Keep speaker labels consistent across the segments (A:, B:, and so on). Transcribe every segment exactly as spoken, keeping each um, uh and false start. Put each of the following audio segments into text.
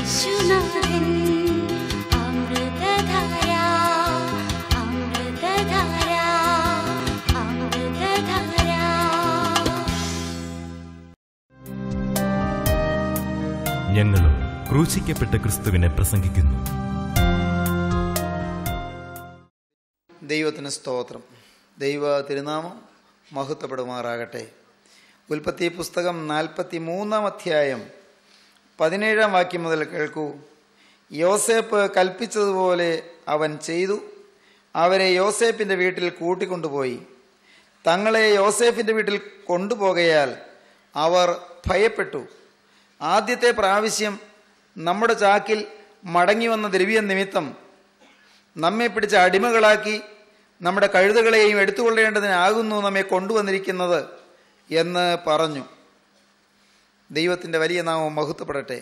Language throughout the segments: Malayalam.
A: യേശുനാഥൻ അമൃതധാര അമൃതധാര അമൃതധാര.
B: ഞങ്ങളും ക്രൂശിക്കപ്പെട്ട ക്രിസ്തുവിനെ പ്രസംഗിക്കുന്നു.
C: ദൈവത്തിന് സ്തോത്രം. ദൈവ തിരുനാമം മഹത്വപ്പെടുമാറാകട്ടെ. ഉൽപ്പത്തി പുസ്തകം നാൽപ്പത്തി മൂന്നാം അധ്യായം പതിനേഴാം വാക്യം മുതൽ കേൾക്കൂ. യോസേപ്പ് കൽപ്പിച്ചതുപോലെ അവൻ ചെയ്തു. അവരെ യോസേപ്പിൻ്റെ വീട്ടിൽ കൂട്ടിക്കൊണ്ടുപോയി. തങ്ങളെ യോസേപ്പിൻ്റെ വീട്ടിൽ കൊണ്ടുപോകയാൽ അവർ ഭയപ്പെട്ടു. ആദ്യത്തെ പ്രാവശ്യം നമ്മുടെ ചാക്കിൽ മടങ്ങി വന്ന ദ്രവ്യ നിമിത്തം നമ്മെ പിടിച്ച അടിമകളാക്കി നമ്മുടെ കഴുതകളെയും എടുത്തുകൊള്ളേണ്ടതിനാകുന്നു നമ്മെ കൊണ്ടുവന്നിരിക്കുന്നത് എന്ന് പറഞ്ഞു. ദൈവത്തിൻ്റെ വലിയ നാമം മഹത്വപ്പെടട്ടെ.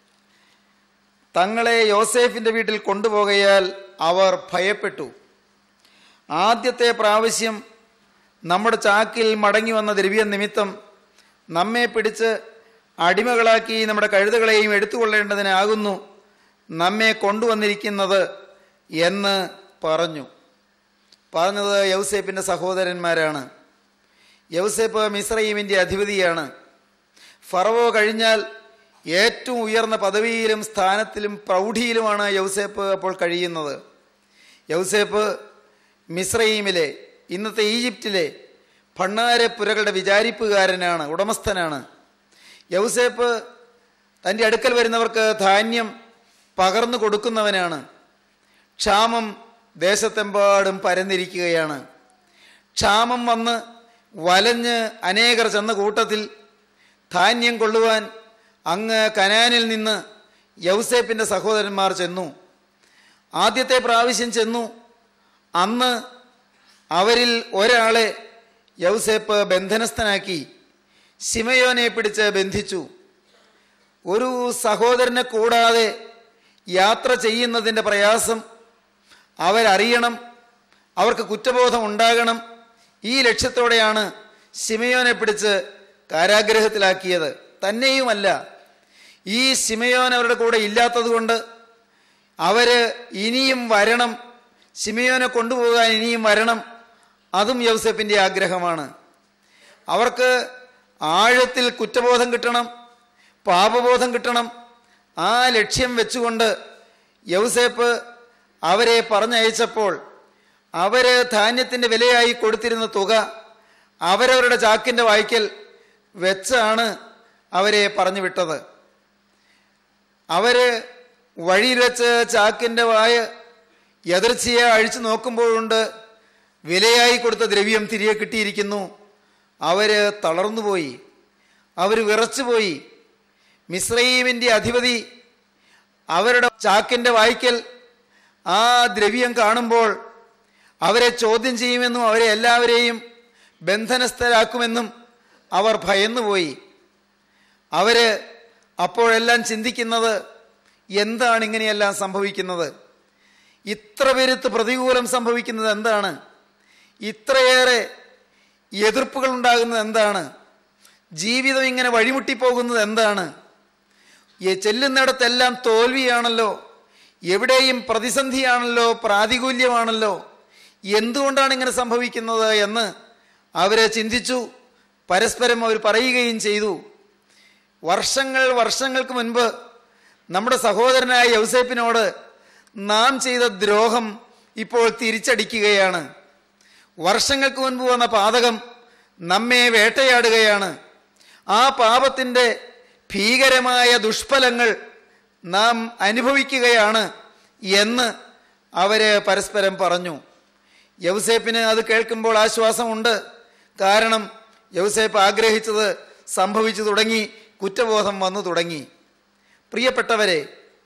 C: തങ്ങളെ യോസേഫിൻ്റെ വീട്ടിൽ കൊണ്ടുപോകയാൽ അവർ ഭയപ്പെട്ടു. ആദ്യത്തെ പ്രാവശ്യം നമ്മുടെ ചാക്കിൽ മടങ്ങി വന്ന ദ്രവ്യ നിമിത്തം നമ്മെ പിടിച്ച് അടിമകളാക്കി നമ്മുടെ കഴുതകളെയും എടുത്തുകൊള്ളേണ്ടതിനാകുന്നു നമ്മെ കൊണ്ടുവന്നിരിക്കുന്നത് എന്ന് പറഞ്ഞു. പറഞ്ഞത് യൗസേപ്പിൻ്റെ സഹോദരന്മാരാണ്. യൗസേപ്പ് മിസ്രയീമിൻ്റെ അധിപതിയാണ്. ഫറവോ കഴിഞ്ഞാൽ ഏറ്റവും ഉയർന്ന പദവിയിലും സ്ഥാനത്തിലും പ്രൗഢിയിലുമാണ് യൗസേപ്പ് അപ്പോൾ കഴിയുന്നത്. യൗസേപ്പ് മിസ്രയീമിലെ, ഇന്നത്തെ ഈജിപ്തിലെ ഭണ്ണാരപ്പുരകളുടെ വിചാരിപ്പുകാരനാണ്, ഉടമസ്ഥനാണ്. യൗസേപ്പ് തൻ്റെ അടുക്കൽ വരുന്നവർക്ക് ധാന്യം പകർന്നു കൊടുക്കുന്നവനാണ്. ക്ഷാമം ദേശത്തെമ്പാടും പരന്നിരിക്കുകയാണ്. ക്ഷാമം വന്ന് വലഞ്ഞ് അനേകർ ചെന്ന കൂട്ടത്തിൽ ധാന്യം കൊള്ളുവാൻ അങ്ങ് കനാനിൽ നിന്ന് യൗസേപ്പിൻ്റെ സഹോദരന്മാർ ചെന്നു. ആദ്യത്തെ പ്രാവശ്യം ചെന്നു. അന്ന് അവരിൽ ഒരാളെ യൗസേപ്പ് ബന്ധനസ്ഥനാക്കി ശിമയോനെ പിടിച്ച് ബന്ധിച്ചു. ഒരു സഹോദരനെ കൂടാതെ യാത്ര ചെയ്യുന്നതിൻ്റെ പ്രയാസം അവരറിയണം, അവർക്ക് കുറ്റബോധം ഉണ്ടാകണം. ഈ ലക്ഷ്യത്തോടെയാണ് ശിമയോനെ പിടിച്ച് കാരാഗ്രഹത്തിലാക്കിയത്. തന്നെയുമല്ല, ഈ ശിമയോൻ അവരുടെ കൂടെ ഇല്ലാത്തത് കൊണ്ട് അവർ ഇനിയും വരണം, ശിമയോനെ കൊണ്ടുപോകാൻ ഇനിയും വരണം. അതും യൗസേപ്പിൻ്റെ ആഗ്രഹമാണ്. അവർക്ക് ആഴത്തിൽ കുറ്റബോധം കിട്ടണം, പാപബോധം കിട്ടണം. ആ ലക്ഷ്യം വെച്ചുകൊണ്ട് യൗസേപ്പ് അവരെ പറഞ്ഞയച്ചപ്പോൾ അവർ ധാന്യത്തിൻ്റെ വിലയായി കൊടുത്തിരുന്ന തുക അവരവരുടെ ചാക്കിൻ്റെ വായ്ക്കൽ വെച്ചാണ് അവരെ പറഞ്ഞു വിട്ടത്. അവർ വഴിയിൽ വെച്ച് ചാക്കിൻ്റെ വായ എതിർച്ചയെ അഴിച്ചു നോക്കുമ്പോഴുണ്ട് വിലയായി കൊടുത്ത ദ്രവ്യം തിരികെ കിട്ടിയിരിക്കുന്നു. അവർ തളർന്നുപോയി, അവർ വിറച്ചുപോയി. മിസ്രയീമിൻ്റെ അധിപതി അവരുടെ ചാക്കിൻ്റെ വായ്ക്കൽ ആ ദ്രവ്യം കാണുമ്പോൾ അവരെ ചോദ്യം ചെയ്യുമെന്നും അവരെ എല്ലാവരെയും ബന്ധനസ്ഥരാക്കുമെന്നും അവർ ഭയന്നുപോയി. അവർ അപ്പോഴെല്ലാം ചിന്തിക്കുന്നത്, എന്താണ് ഇങ്ങനെയെല്ലാം സംഭവിക്കുന്നത്? ഇത്ര പെരുത്ത് പ്രതികൂലം സംഭവിക്കുന്നത് എന്താണ്? ഇത്രയേറെ എതിർപ്പുകൾ ഉണ്ടാകുന്നത് എന്താണ്? ജീവിതം ഇങ്ങനെ വഴിമുട്ടിപ്പോകുന്നത് എന്താണ്? ചെല്ലുന്നിടത്തെല്ലാം തോൽവിയാണല്ലോ, എവിടെയും പ്രതിസന്ധിയാണല്ലോ, പ്രാതികൂല്യമാണല്ലോ. എന്തുകൊണ്ടാണ് ഇങ്ങനെ സംഭവിക്കുന്നത് എന്ന് അവരെ ചിന്തിച്ചു. പരസ്പരം അവർ പറയുകയും ചെയ്തു. വർഷങ്ങൾ വർഷങ്ങൾക്ക് മുൻപ് നമ്മുടെ സഹോദരനായ യൗസേപ്പിനോട് നാം ചെയ്ത ദ്രോഹം ഇപ്പോൾ തിരിച്ചടിക്കുകയാണ്. വർഷങ്ങൾക്ക് മുൻപ് വന്ന പാതകം നമ്മെ വേട്ടയാടുകയാണ്. ആ പാപത്തിൻ്റെ ഭീകരമായ ദുഷ്ഫലങ്ങൾ നാം അനുഭവിക്കുകയാണ് എന്ന് അവര് പരസ്പരം പറഞ്ഞു. യൗസേപ്പിന് അത് കേൾക്കുമ്പോൾ ആശ്വാസമുണ്ട്. കാരണം യൗസേപ്പ് ആഗ്രഹിച്ചത് സംഭവിച്ചു തുടങ്ങി, കുറ്റബോധം വന്നു തുടങ്ങി. പ്രിയപ്പെട്ടവരെ,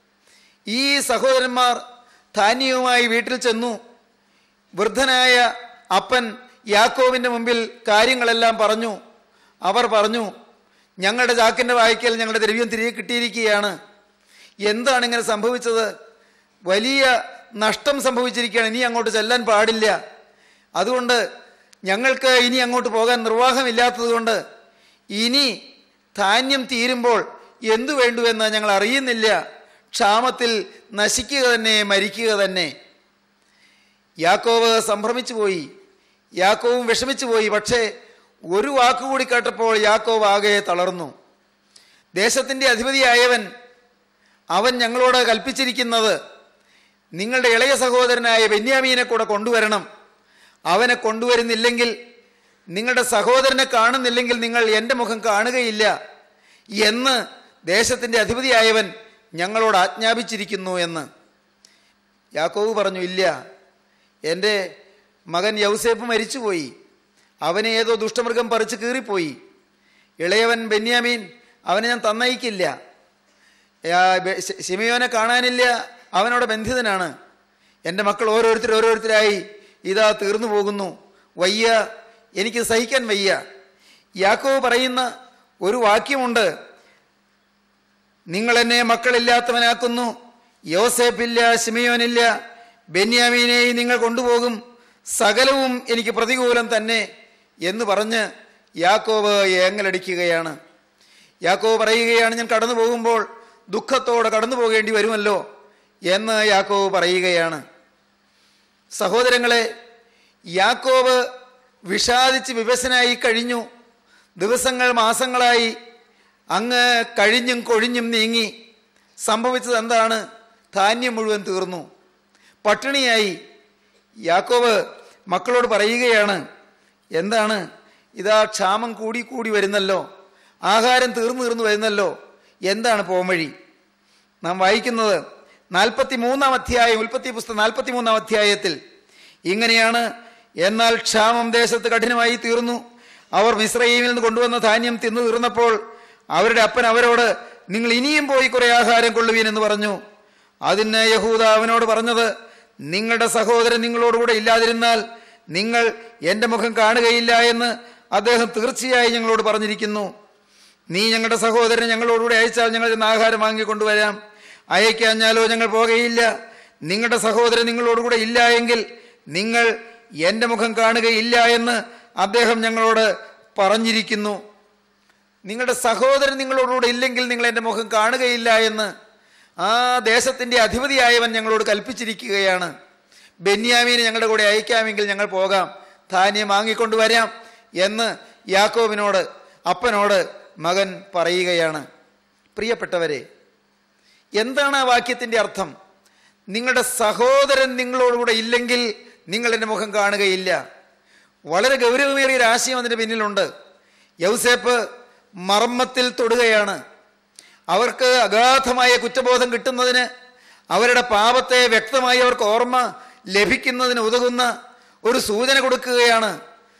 C: ഈ സഹോദരന്മാർ ധാന്യവുമായി വീട്ടിൽ ചെന്നു. വൃദ്ധനായ അപ്പൻ യാക്കോബിൻ്റെ മുമ്പിൽ കാര്യങ്ങളെല്ലാം പറഞ്ഞു. അവർ പറഞ്ഞു, ഞങ്ങളുടെ ചാക്കിൻ്റെ വായ്ക്കൽ ഞങ്ങളുടെ ദ്രവ്യം തിരികെ കിട്ടിയിരിക്കുകയാണ്. എന്താണ് ഇങ്ങനെ സംഭവിച്ചത്? വലിയ നഷ്ടം സംഭവിച്ചിരിക്കുകയാണ്. ഇനി അങ്ങോട്ട് ചെല്ലാൻ പാടില്ല. അതുകൊണ്ട് ഞങ്ങൾക്ക് ഇനി അങ്ങോട്ട് പോകാൻ നിർവാഹമില്ലാത്തത് കൊണ്ട് ഇനി ധാന്യം തീരുമ്പോൾ എന്തു വേണ്ടുവെന്ന് ഞങ്ങൾ അറിയുന്നില്ല. ക്ഷാമത്തിൽ നശിക്കുക തന്നെ, മരിക്കുക തന്നെ. യാക്കോബ് സംഭ്രമിച്ചു പോയി, യാക്കോബും വിഷമിച്ചു പോയി. പക്ഷേ ഒരു വാക്കുകൂടി കേട്ടപ്പോൾ യാക്കോബ് ആകെ തളർന്നു. ദേശത്തിൻ്റെ അധിപതിയായവൻ അവൻ ഞങ്ങളോട് കൽപ്പിച്ചിരിക്കുന്നത് നിങ്ങളുടെ ഇളയ സഹോദരനായ ബെന്യാമീനെ കൂടെ കൊണ്ടുവരണം. അവനെ കൊണ്ടുവരുന്നില്ലെങ്കിൽ, നിങ്ങളുടെ സഹോദരനെ കാണുന്നില്ലെങ്കിൽ നിങ്ങൾ എൻ്റെ മുഖം കാണുകയില്ല എന്ന് ദേശത്തിൻ്റെ അധിപതിയായവൻ ഞങ്ങളോട് ആജ്ഞാപിച്ചിരിക്കുന്നു എന്ന്. യാക്കോബ് പറഞ്ഞു, ഇല്ല, എൻ്റെ മകൻ യൗസേപ്പ് മരിച്ചുപോയി. അവനെ ഏതോ ദുഷ്ടമൃഗം പറിച്ച് കീറിപ്പോയി. ഇളയവൻ ബെന്യാമീൻ, അവനെ ഞാൻ തന്നയിക്കില്ല. ശിമയോനെ കാണാനില്ല, അവനവിടെ ബന്ധിതനാണ്. എൻ്റെ മക്കൾ ഓരോരുത്തർ ഓരോരുത്തരായി ഇതാ തീർന്നു പോകുന്നു. വയ്യ, എനിക്ക് സഹിക്കാൻ വയ്യ. യാക്കോബ് പറയുന്ന ഒരു വാക്യമുണ്ട്, നിങ്ങൾ എന്നെ മക്കളില്ലാത്തവനാക്കുന്നു. യോസേപ്പില്ല, ശിമയോനില്ല, ബെന്യാമീനെയും നിങ്ങൾ കൊണ്ടുപോകും. സകലവും എനിക്ക് പ്രതികൂലം തന്നെ എന്ന് പറഞ്ഞ് യാക്കോബ് ഏങ്ങലടിക്കുകയാണ്. യാക്കോബ് പറയുകയാണ്, ഞാൻ കടന്നു പോകുമ്പോൾ ദുഃഖത്തോടെ കടന്നു പോകേണ്ടി വരുമല്ലോ എന്ന് യാക്കോബ് പറയുകയാണ്. സഹോദരങ്ങളെ, യാക്കോബ് വിഷാദിച്ച് വിവശനായി കഴിഞ്ഞു. ദിവസങ്ങൾ മാസങ്ങളായി അങ്ങ് കഴിഞ്ഞും കൊഴിഞ്ഞും നീങ്ങി. സംഭവിച്ചത് എന്താണ്? ധാന്യം മുഴുവൻ തീർന്നു, പട്ടിണിയായി. യാക്കോബ് മക്കളോട് പറയുകയാണ്, എന്താണ് ഇതാ ക്ഷാമം കൂടി കൂടി വരുന്നല്ലോ, ആഹാരം തീർന്നു തീർന്നു വരുന്നല്ലോ, എന്താണ് പോംവഴി? നാം വായിക്കുന്നത് നാൽപ്പത്തി മൂന്നാം അധ്യായം, ഉൽപ്പത്തി പുസ്തകം നാൽപ്പത്തി മൂന്നാം അധ്യായത്തിൽ ഇങ്ങനെയാണ്, എന്നാൽ ക്ഷാമം ദേശത്ത് കഠിനമായി തീർന്നു. അവർ മിസ്രയീമിൽ നിന്ന് കൊണ്ടുവന്ന ധാന്യം തിന്നു തീർന്നപ്പോൾ അവരുടെ അപ്പൻ അവരോട്, നിങ്ങൾ ഇനിയും പോയി കുറെ ആഹാരം കൊള്ളുവീൻ എന്ന് പറഞ്ഞു. അതിന് യഹൂദ അവനോട് പറഞ്ഞത്, നിങ്ങളുടെ സഹോദരൻ നിങ്ങളോടുകൂടെ ഇല്ലാതിരുന്നാൽ നിങ്ങൾ എൻ്റെ മുഖം കാണുകയില്ല എന്ന് അദ്ദേഹം തീർച്ചയായും ഞങ്ങളോട് പറഞ്ഞിരിക്കുന്നു. നീ ഞങ്ങളുടെ സഹോദരനെ ഞങ്ങളോടുകൂടെ അയച്ചാൽ ഞങ്ങൾ ഇന്ന് ആഹാരം വാങ്ങിക്കൊണ്ടുവരാം. അയക്കാഞ്ഞാലോ ഞങ്ങൾ പോകയില്ല. നിങ്ങളുടെ സഹോദരൻ നിങ്ങളോടുകൂടെ ഇല്ല എങ്കിൽ നിങ്ങൾ എൻ്റെ മുഖം കാണുകയില്ല എന്ന് അദ്ദേഹം ഞങ്ങളോട് പറഞ്ഞിരിക്കുന്നു. നിങ്ങളുടെ സഹോദരൻ നിങ്ങളോടുകൂടെ ഇല്ലെങ്കിൽ നിങ്ങൾ എൻ്റെ മുഖം കാണുകയില്ല എന്ന് ആ ദേശത്തിൻ്റെ അധിപതിയായവൻ ഞങ്ങളോട് കൽപ്പിച്ചിരിക്കുകയാണ്. ബെന്യാമീനെ ഞങ്ങളുടെ കൂടെ അയക്കാമെങ്കിൽ ഞങ്ങൾ പോകാം, ധാന്യം വാങ്ങിക്കൊണ്ടുവരാം എന്ന് യാക്കോബിനോട്, അപ്പനോട് മകൻ പറയുകയാണ്. പ്രിയപ്പെട്ടവരെ, എന്താണ് ആ വാക്യത്തിൻ്റെ അർത്ഥം? നിങ്ങളുടെ സഹോദരൻ നിങ്ങളോടുകൂടെ ഇല്ലെങ്കിൽ നിങ്ങൾ എൻ്റെ മുഖം കാണുകയില്ല. വളരെ ഗൗരവമേറിയ ഒരു ആശയം അതിൻ്റെ പിന്നിലുണ്ട്. യൗസേപ്പ് മർമ്മത്തിൽ തൊടുകയാണ്. അവർക്ക് അഗാധമായ കുറ്റബോധം കിട്ടുന്നതിന്, അവരുടെ പാപത്തെ വ്യക്തമായി അവർക്ക് ഓർമ്മ ലഭിക്കുന്നതിന് ഉതകുന്ന ഒരു സൂചന കൊടുക്കുകയാണ്.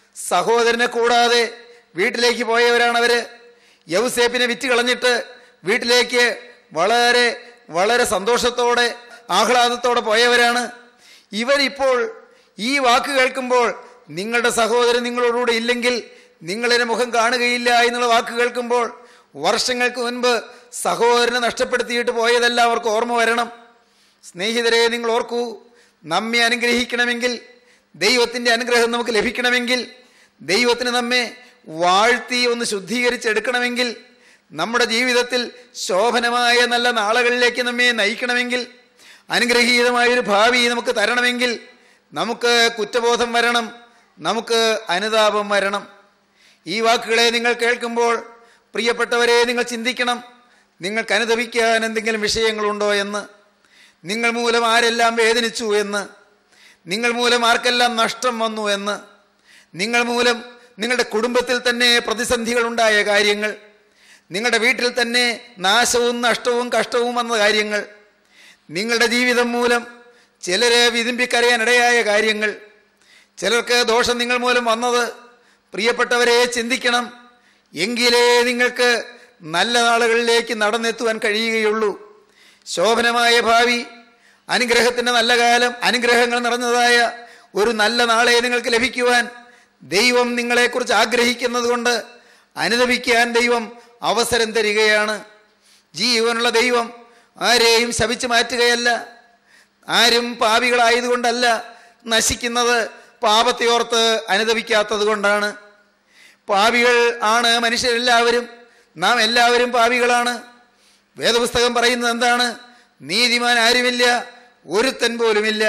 C: സഹോദരനെ കൂടാതെ വീട്ടിലേക്ക് പോയവരാണവര്. യൗസേപ്പിനെ വിറ്റ് കളഞ്ഞിട്ട് വീട്ടിലേക്ക് വളരെ വളരെ സന്തോഷത്തോടെ ആഹ്ലാദത്തോടെ പോയവരാണ്. ഇവരിപ്പോൾ ഈ വാക്ക് കേൾക്കുമ്പോൾ, നിങ്ങളുടെ സഹോദരൻ നിങ്ങളോടുകൂടെ ഇല്ലെങ്കിൽ നിങ്ങളെ മുഖം കാണുകയില്ല എന്നുള്ള വാക്ക് കേൾക്കുമ്പോൾ, വർഷങ്ങൾക്ക് മുൻപ് സഹോദരനെ നഷ്ടപ്പെടുത്തിയിട്ട് പോയതെല്ലാം അവർക്ക് ഓർമ്മ വരണം. സ്നേഹിതരെ, നിങ്ങൾ ഓർക്കൂ, നമ്മെ അനുഗ്രഹിക്കണമെങ്കിൽ, ദൈവത്തിൻ്റെ അനുഗ്രഹം നമുക്ക് ലഭിക്കണമെങ്കിൽ, ദൈവത്തിന് നമ്മെ വാഴ്ത്തി ഒന്ന് ശുദ്ധീകരിച്ചെടുക്കണമെങ്കിൽ, നമ്മുടെ ജീവിതത്തിൽ ശോഭനമായ നല്ല നാളുകളിലേക്ക് നമ്മെ നയിക്കണമെങ്കിൽ, അനുഗ്രഹീതമായൊരു ഭാവി നമുക്ക് തരണമെങ്കിൽ നമുക്ക് കുറ്റബോധം വരണം, നമുക്ക് അനുതാപം വരണം. ഈ വാക്കുകളെ നിങ്ങൾ കേൾക്കുമ്പോൾ പ്രിയപ്പെട്ടവരെ, നിങ്ങൾ ചിന്തിക്കണം, നിങ്ങൾക്ക് അനുതപിക്കാൻ എന്തെങ്കിലും വിഷയങ്ങളുണ്ടോ എന്ന്, നിങ്ങൾ മൂലം ആരെല്ലാം വേദനിച്ചു എന്ന്, നിങ്ങൾ മൂലം ആർക്കെല്ലാം നഷ്ടം വന്നു എന്ന്, നിങ്ങൾ മൂലം നിങ്ങളുടെ കുടുംബത്തിൽ തന്നെ പ്രതിസന്ധികൾ ഉണ്ടായ കാര്യങ്ങൾ, നിങ്ങളുടെ വീട്ടിൽ തന്നെ നാശവും നഷ്ടവും കഷ്ടവും വന്ന കാര്യങ്ങൾ, നിങ്ങളുടെ ജീവിതം മൂലം ചിലരെ വിതുമ്പിക്കരയാനിടയായ കാര്യങ്ങൾ, ചിലർക്ക് ദോഷം നിങ്ങൾ മൂലം വന്നത്, പ്രിയപ്പെട്ടവരെ ചിന്തിക്കണം. എങ്കിലേ നിങ്ങൾക്ക് നല്ല നാളുകളിലേക്ക് നടന്നെത്തുവാൻ കഴിയുകയുള്ളൂ. ശോഭനമായ ഭാവി, അനുഗ്രഹത്തിൻ്റെ നല്ല കാലം, അനുഗ്രഹങ്ങൾ നിറഞ്ഞതായ ഒരു നല്ല നാളെ നിങ്ങൾക്ക് ലഭിക്കുവാൻ ദൈവം നിങ്ങളെക്കുറിച്ച് ആഗ്രഹിക്കുന്നത് കൊണ്ട് അനുദപിക്കാൻ ദൈവം അവസരം തരികയാണ്. ജീവനുള്ള ദൈവം ആരെയും ശപിച്ചു മാറ്റുകയല്ല. ആരും പാപികളായതുകൊണ്ടല്ല നശിക്കുന്നത്, പാപത്തെ ഓർത്ത് അനുദപിക്കാത്തത് കൊണ്ടാണ്. പാപികൾ ആണ് മനുഷ്യരെല്ലാവരും, നാം എല്ലാവരും പാപികളാണ്. വേദപുസ്തകം പറയുന്നത് എന്താണ്? നീതിമാൻ ആരുമില്ല, ഒരുത്തൻ പോലുമില്ല.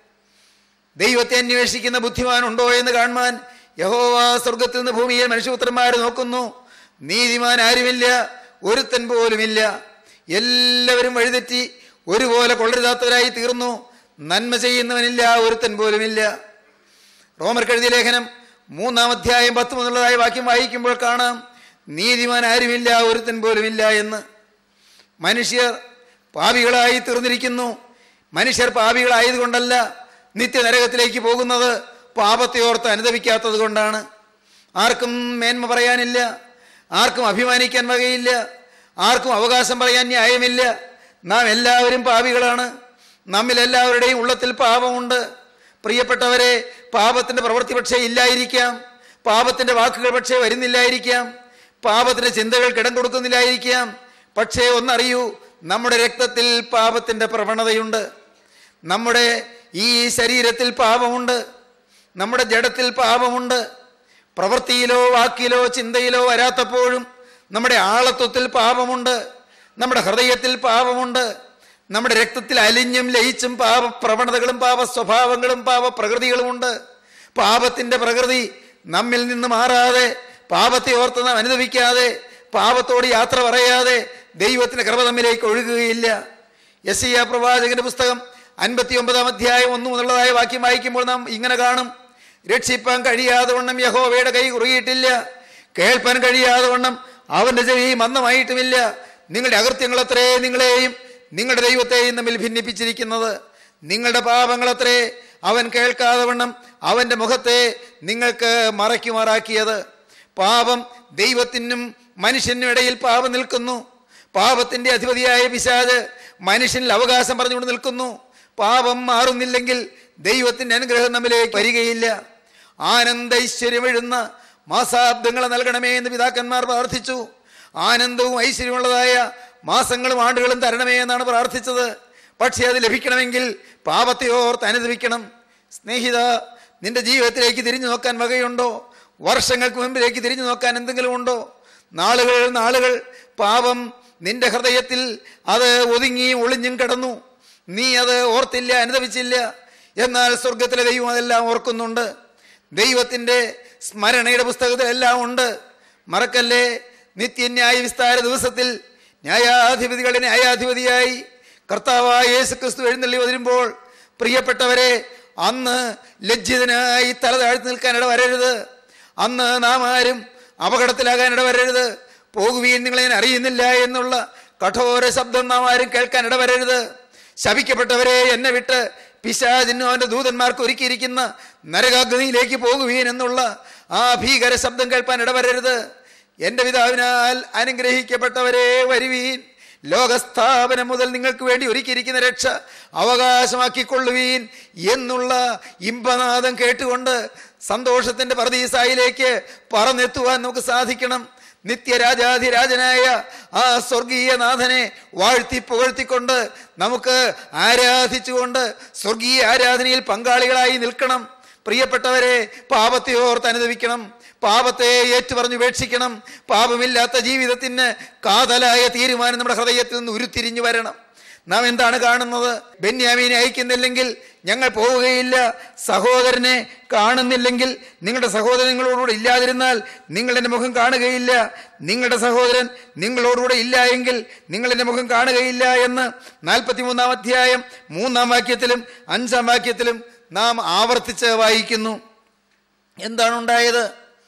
C: ദൈവത്തെ അന്വേഷിക്കുന്ന ബുദ്ധിമാൻ ഉണ്ടോ എന്ന് കാണുവാൻ യഹോവ സ്വർഗത്തിൽ നിന്ന് ഭൂമിയിൽ മനുഷ്യപുത്രന്മാർ നോക്കുന്നു. നീതിമാൻ ആരുമില്ല, ഒരുത്തൻ പോലുമില്ല. എല്ലാവരും വഴിതെറ്റി ഒരുപോലെ കൊള്ളരുതാത്തവരായി തീർന്നു. നന്മ ചെയ്യുന്നവനില്ല, ഒരുത്തൻ പോലുമില്ല. റോമർക്ക് എഴുതിയ ലേഖനം മൂന്നാം അധ്യായം പത്ത് മുതലുള്ളതായ വാക്യം വായിക്കുമ്പോൾ കാണാം, നീതിമാൻ ആരുമില്ല, ഒരുത്തൻ പോലുമില്ല എന്ന്. മനുഷ്യർ പാപികളായി തീർന്നിരിക്കുന്നു. മനുഷ്യർ പാപികളായതുകൊണ്ടല്ല നിത്യനരകത്തിലേക്ക് പോകുന്നത്, പാപത്തെ ഓർത്ത് അനുദപിക്കാത്തത് കൊണ്ടാണ്. ആർക്കും മേന്മ പറയാനില്ല, ആർക്കും അഭിമാനിക്കാൻ വകയില്ല, ആർക്കും അവകാശം പറയാൻ ന്യായമില്ല. നാം എല്ലാവരും പാപികളാണ്. നമ്മിൽ എല്ലാവരുടെയും ഉള്ളത്തിൽ പാപമുണ്ട്. പ്രിയപ്പെട്ടവരെ, പാപത്തിൻ്റെ പ്രവൃത്തി പക്ഷേ ഇല്ലായിരിക്കാം, പാപത്തിൻ്റെ വാക്കുകൾ പക്ഷേ വരുന്നില്ലായിരിക്കാം, പാപത്തിൻ്റെ ചിന്തകൾ കിടം കൊടുക്കുന്നില്ലായിരിക്കാം. പക്ഷേ ഒന്നറിയൂ, നമ്മുടെ രക്തത്തിൽ പാപത്തിൻ്റെ പ്രവണതയുണ്ട്. നമ്മുടെ ഈ ശരീരത്തിൽ പാപമുണ്ട്, നമ്മുടെ ജഡത്തിൽ പാപമുണ്ട്. പ്രവൃത്തിയിലോ വാക്കിലോ ചിന്തയിലോ വരാത്തപ്പോഴും നമ്മുടെ ആളത്വത്തിൽ പാപമുണ്ട്, നമ്മുടെ ഹൃദയത്തിൽ പാപമുണ്ട്, നമ്മുടെ രക്തത്തിൽ അലിഞ്ഞും ലയിച്ചും പാപ പ്രവണതകളും പാപ സ്വഭാവങ്ങളും പാപ പ്രകൃതികളുമുണ്ട്. പാപത്തിൻ്റെ പ്രകൃതി നമ്മിൽ നിന്ന് മാറാതെ, പാപത്തെ ഓർത്ത് നാം അനുദപിക്കാതെ, പാപത്തോട് യാത്ര പറയാതെ ദൈവത്തിൻ്റെ കൃപ നമ്മിലേക്ക് ഒഴുകുകയില്ല. യെശയ്യാ പ്രവാചകന്റെ പുസ്തകം അൻപത്തി ഒമ്പതാം അധ്യായം ഒന്നു മുതലുള്ളതായ വാക്യം വായിക്കുമ്പോൾ നാം ഇങ്ങനെ കാണും, രക്ഷിപ്പാൻ കഴിയാതെ വണ്ണം യഹോവയുടെ കൈ കുറുകിയിട്ടില്ല, കേൾപ്പാൻ കഴിയാതെ വണ്ണം അവൻ്റെ ചെവി മന്ദമായിട്ടുമില്ല. നിങ്ങളുടെ അകൃത്യങ്ങളത്രേ നിങ്ങളെയും നിങ്ങളുടെ ദൈവത്തെയും തമ്മിൽ ഭിന്നിപ്പിച്ചിരിക്കുന്നത്. നിങ്ങളുടെ പാപങ്ങളത്രേ അവൻ കേൾക്കാതെ വണ്ണം അവൻ്റെ മുഖത്തെ നിങ്ങൾക്ക് മറയ്ക്കുമാറാക്കിയത്. പാപം ദൈവത്തിനും മനുഷ്യനും ഇടയിൽ പാപം നിൽക്കുന്നു. പാപത്തിൻ്റെ അധിപതിയായ പിശാച് മനുഷ്യനിൽ അവകാശം പറഞ്ഞുകൊണ്ട് നിൽക്കുന്നു. പാപം മാറുന്നില്ലെങ്കിൽ ദൈവത്തിൻ്റെ അനുഗ്രഹം നമ്മിലേക്ക് വരികയില്ല. ആനന്ദ ഐശ്വര്യമെഴുന്ന മാസാബ്ദങ്ങളെ നൽകണമേ എന്ന് പിതാക്കന്മാർ പ്രാർത്ഥിച്ചു. ആനന്ദവും ഐശ്വര്യമുള്ളതായ മാസങ്ങളും ആണ്ടുകളും തരണമേ എന്നാണ് പ്രാർത്ഥിച്ചത്. പക്ഷേ അത് ലഭിക്കണമെങ്കിൽ പാപത്തെ ഓർത്ത് അനുദപിക്കണം. സ്നേഹിത, നിന്റെ ജീവിതത്തിലേക്ക് തിരിഞ്ഞു നോക്കാൻ വകയുണ്ടോ? വർഷങ്ങൾക്ക് മുമ്പിലേക്ക് തിരിഞ്ഞു നോക്കാൻ എന്തെങ്കിലും ഉണ്ടോ? നാളുകൾ നാളുകൾ പാപം നിന്റെ ഹൃദയത്തിൽ അത് ഒതുങ്ങിയും ഒളിഞ്ഞും കിടന്നു. നീ അത് ഓർത്തില്ല, അനുദപിച്ചില്ല. എന്നാൽ സ്വർഗത്തിലെ ദൈവം അതെല്ലാം ഓർക്കുന്നുണ്ട്. ദൈവത്തിൻ്റെ സ്മരണയുടെ പുസ്തകത്തിലെല്ലാം ഉണ്ട്. മറക്കല്ലേ, നിത്യന്യായ വിസ്താര ദിവസത്തിൽ ന്യായാധിപതികളുടെ ന്യായാധിപതിയായി കർത്താവായ യേശു ക്രിസ്തു എഴുന്നള്ളി വരുമ്പോൾ, പ്രിയപ്പെട്ടവരെ, അന്ന് ലജ്ജിതനായി തല താഴ്ത്തി നിൽക്കാൻ ഇടവരരുത്. അന്ന് നാം ആരും അപകടത്തിലാകാൻ ഇടവരരുത്. പോകുവീൻ, നിങ്ങളെ ഞാൻ അറിയുന്നില്ല എന്നുള്ള കഠോര ശബ്ദം നാം ആരും കേൾക്കാൻ ഇടവരരുത്. ശപിക്കപ്പെട്ടവരെ, എന്നെ വിട്ട് പിശാചിനും അവൻ്റെ ദൂതന്മാർക്ക് ഒരുക്കിയിരിക്കുന്ന നരകാഗ്നിയിലേക്ക് പോകുവീൻ എന്നുള്ള ആ ഭീകര ശബ്ദം കേൾപ്പാൻ ഇടവരരുത്. എൻ്റെ പിതാവിനാൽ അനുഗ്രഹിക്കപ്പെട്ടവരെ, വരുവീൻ, ലോകസ്ഥാപനം മുതൽ നിങ്ങൾക്ക് വേണ്ടി ഒരുക്കിയിരിക്കുന്ന രക്ഷ അവകാശമാക്കിക്കൊള്ളുവീൻ എന്നുള്ള ഇമ്പനാദം കേട്ടുകൊണ്ട് സന്തോഷത്തിൻ്റെ പർദീസായിലേക്ക് പറന്നെത്തുവാൻ നമുക്ക് സാധിക്കണം. നിത്യരാജാധിരാജനായ ആ സ്വർഗീയ നാഥനെ വാഴ്ത്തി പുകഴ്ത്തിക്കൊണ്ട് നമുക്ക് ആരാധിച്ചുകൊണ്ട് സ്വർഗീയ ആരാധനയിൽ പങ്കാളികളായി നിൽക്കണം. പ്രിയപ്പെട്ടവരെ, പാപത്തെ ഓർത്ത് അനുദപിക്കണം, പാപത്തെ ഏറ്റുപറഞ്ഞ് ഉപേക്ഷിക്കണം. പാപമില്ലാത്ത ജീവിതത്തിന് കാതലായ തീരുമാനം നമ്മുടെ ഹൃദയത്തിൽ നിന്ന് ഉരുത്തിരിഞ്ഞു വരണം. നാം എന്താണ് കാണുന്നത്? ബെന്യാമീനെ അയക്കുന്നില്ലെങ്കിൽ ഞങ്ങൾ പോവുകയില്ല. സഹോദരനെ കാണുന്നില്ലെങ്കിൽ, നിങ്ങളുടെ സഹോദരൻ നിങ്ങളോടുകൂടെ ഇല്ലാതിരുന്നാൽ നിങ്ങൾ എൻ്റെ മുഖം കാണുകയില്ല. നിങ്ങളുടെ സഹോദരൻ നിങ്ങളോടുകൂടെ ഇല്ല എങ്കിൽ നിങ്ങൾ എൻ്റെ മുഖം കാണുകയില്ല എന്ന് നാൽപ്പത്തി മൂന്നാം അധ്യായം മൂന്നാം വാക്യത്തിലും അഞ്ചാം വാക്യത്തിലും നാം ആവർത്തിച്ച് വായിക്കുന്നു. എന്താണ് ഉണ്ടായത്?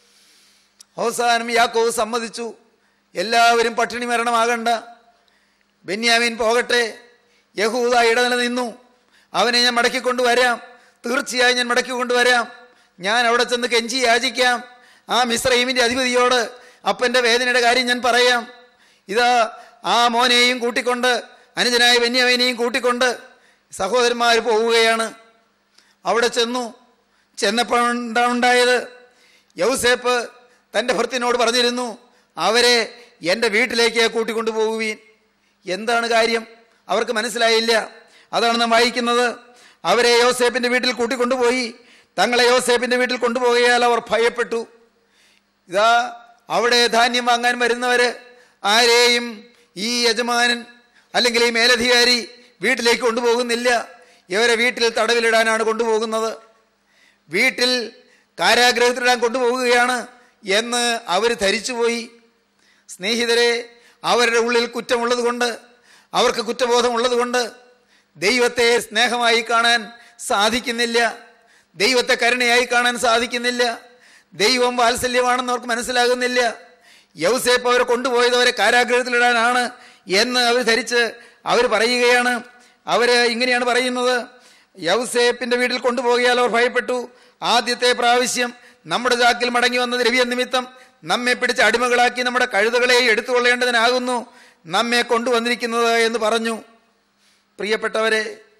C: അവസാനം യാക്കോബ് സമ്മതിച്ചു, എല്ലാവരും പട്ടിണി മരണമാകണ്ട, ബെന്യാമീൻ പോകട്ടെ. യഹൂദ ഇടനില നിന്നു, അവനെ ഞാൻ മടക്കിക്കൊണ്ടുവരാം, തീർച്ചയായും ഞാൻ മടക്കിക്കൊണ്ടുവരാം. ഞാൻ അവിടെ ചെന്ന് കെഞ്ചി യാചിക്കാം. ആ മിസ്രയീമിൻ്റെ അധിപതിയോട് അപ്പൻ്റെ വേദനയുടെ കാര്യം ഞാൻ പറയാം. ഇതാ ആ മോനെയും കൂട്ടിക്കൊണ്ട്, അനുജനായ ബെന്യാമീനെയും കൂട്ടിക്കൊണ്ട് സഹോദരന്മാർ പോവുകയാണ്. അവിടെ ചെന്നു. ചെന്നപ്പോൾ എന്താണ് ഉണ്ടായത്? യൗസേപ്പ് തൻ്റെ ഭർത്തിനോട് പറഞ്ഞിരുന്നു, അവരെ എൻ്റെ വീട്ടിലേക്ക് കൂട്ടിക്കൊണ്ടു പോകുവീൻ. എന്താണ് കാര്യം? അവർക്ക് മനസ്സിലായില്ല. അതാണ് നാം വായിക്കുന്നത്. അവരെ യോസേപ്പിൻ്റെ വീട്ടിൽ കൂട്ടിക്കൊണ്ടുപോയി. തങ്ങളെ യോസേപ്പിൻ്റെ വീട്ടിൽ കൊണ്ടുപോയാൽ അവർ ഭയപ്പെട്ടു. ഇതാ അവിടെ ധാന്യം വാങ്ങാൻ വരുന്നവർ ആരെയും ഈ യജമാനൻ അല്ലെങ്കിൽ ഈ മേലധികാരി വീട്ടിലേക്ക് കൊണ്ടുപോകുന്നില്ല, ഇവരെ വീട്ടിൽ തടവിലിടാനാണ് കൊണ്ടുപോകുന്നത്, വീട്ടിൽ കാരാഗ്രഹത്തിലിടാൻ കൊണ്ടുപോകുകയാണ് എന്ന് അവർ ധരിച്ചുപോയി. സ്നേഹിതരെ, അവരുടെ ഉള്ളിൽ കുറ്റമുള്ളത് കൊണ്ട്, അവർക്ക് കുറ്റബോധമുള്ളത് കൊണ്ട് ദൈവത്തെ സ്നേഹമായി കാണാൻ സാധിക്കുന്നില്ല, ദൈവത്തെ കരുണയായി കാണാൻ സാധിക്കുന്നില്ല, ദൈവം വാത്സല്യമാണെന്ന് അവർക്ക് മനസ്സിലാകുന്നില്ല. യൗസേപ്പ് അവരെ കൊണ്ടുപോയത് അവരെ കാരാഗ്രഹത്തിലിടാനാണ് എന്ന് അവർ ധരിച്ച് അവർ പറയുകയാണ്. അവർ ഇങ്ങനെയാണ് പറയുന്നത്: യൗസേപ്പിന്റെ വീട്ടിൽ കൊണ്ടുപോകിയാൽ അവർ ഭയപ്പെട്ടു. ആദ്യത്തെ പ്രാവശ്യം നമ്മുടെ ചാക്കിൽ മടങ്ങി വന്ന ദ്രവ്യ നിമിത്തം നമ്മെ പിടിച്ച് അടിമകളാക്കി നമ്മുടെ കഴുതകളെ എടുത്തുകൊള്ളേണ്ടതിനാകുന്നു നമ്മെ കൊണ്ടുവന്നിരിക്കുന്നത് എന്ന് പറഞ്ഞു. പ്രിയപ്പെട്ടവരെ,